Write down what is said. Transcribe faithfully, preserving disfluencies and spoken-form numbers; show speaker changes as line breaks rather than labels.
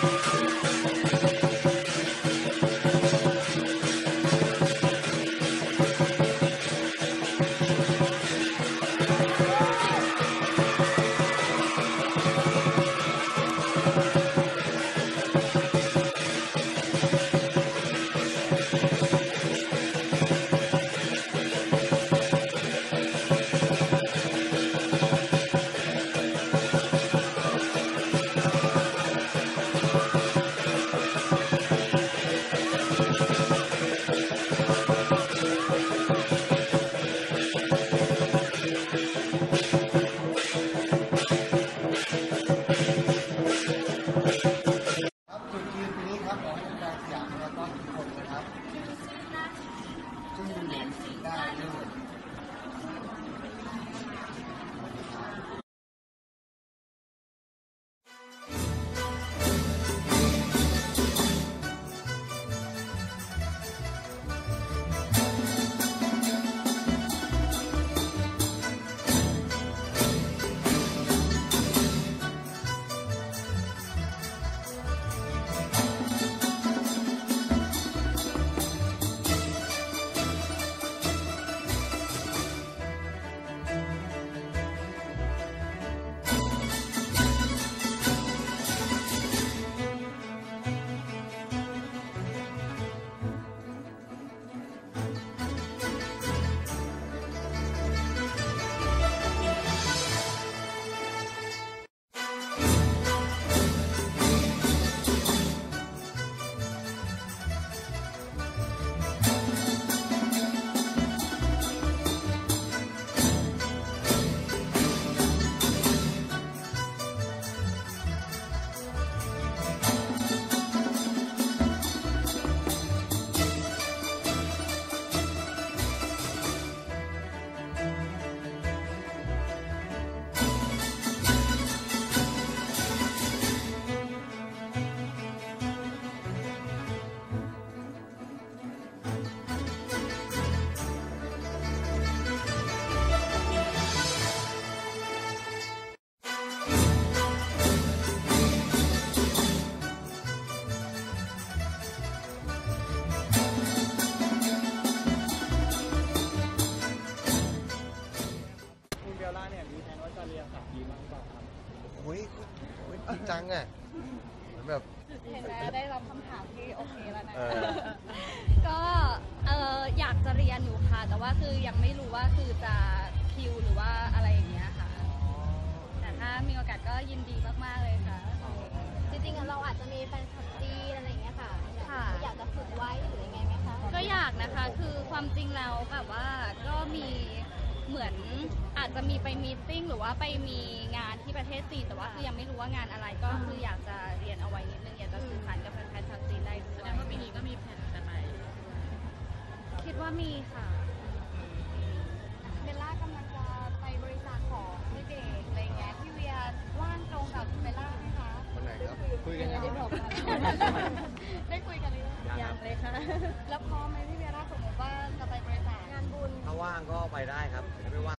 จริงจังอ่ะแบบ
เห็นไหมได้รับคำถามที่โอเคแล้วนะ
ก็เอออยากจะเรียนอยู่ค่ะแต่ว่าคือยังไม่รู้ว่าคือจะคิวหรือว่าอะไรอย่างเงี้ยค่ะแต่ถ้ามีโอกาสก็ยินดีมากๆเลยค่ะ
จริงๆเราอาจจะมีแฟนคลับจีนอะไรอย่างเงี้ยค่ะอยากจะฝึกไว้หรือยังไงไหมคะ
ก็อยากนะคะคือความจริงแล้วแบบว่าก็มีเหมือนอาจจะมีไปมีตติ้งหรือว่าไปมีงานที่ประเทศจีนแต่ว่าคือยังไม่รู้ว่างานอะไรก็คืออยากจะเรียนเอาไว้นิดนึงอยากจะสื่อสารกับแฟนๆชาวจีนได้ด้วยแสดงว่าปีนี้ก็มีแผนจะไปคิดว่ามีค่ะ
เบลล่ากำลังจะไปบริจาคของพี่เด็กอะไรเงี้ยพี่เวียว่างตรงกับเบลล่าไหมคะ
วันไหนครับคุยกันยัง
ได้คุยกันหรือยังยังเลยค่ะแล้วพร้อมไหมพี่เวียล่าสมมติว่าจะไปบริจาคงานบุญ
ถ้าว่างก็ไปได้ครับถ้าไม่ว่าง